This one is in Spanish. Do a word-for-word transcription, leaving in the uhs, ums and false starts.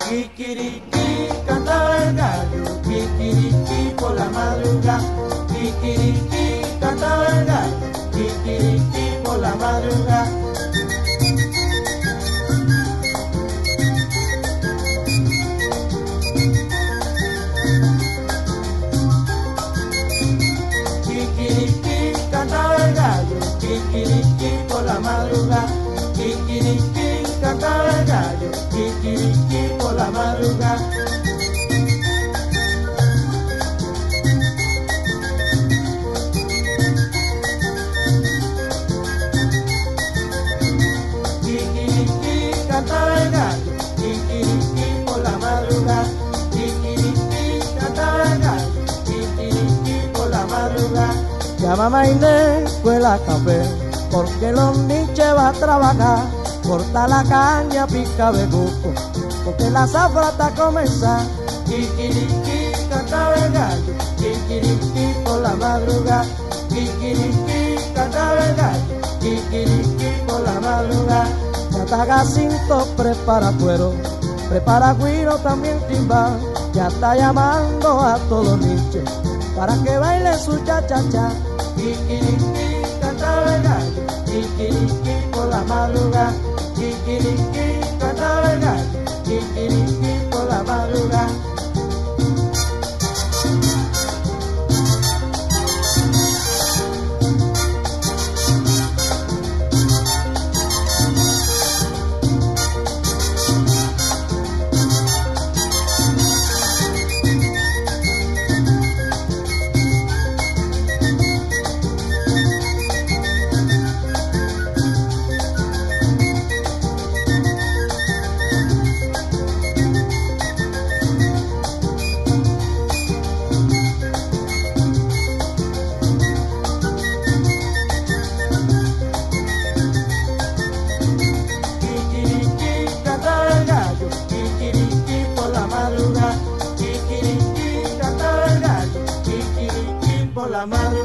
Kikiriki, cantaba el gallo, kikiriki por la madrugada. Kikiriki, cantaba el gallo, kikiriki por la madrugada. Kikiriki, cantaba el gallo, kikiriki por la madrugada. Kikiriki, cantaba el gallo, kikiriki por la madrugada. Kikiriki, cantaba el gallo, kikiriki por la madrugada. Kikiriki, cantaba el gallo, kikiriki por la madrugada. Ya mamá Inés fue la café, porque los niches va a trabajar. Corta la caña, pica bejuco, porque la zafra está a comenzar. Kikiriki, cantaba el gallo, kikiriki por la madrugada. Kikiriki, cantaba el gallo, kikiriki por la madrugada. Ya está Jacinto, prepara cuero, prepara guiro, también timbal. Ya está llamando a todos niches para que bailen su cha-cha-cha. Kikiriki, cantaba el gallo, kikiriki por la madrugada. Kikiriki, cantaba el gallo, kikiriki por la madrugada. La madre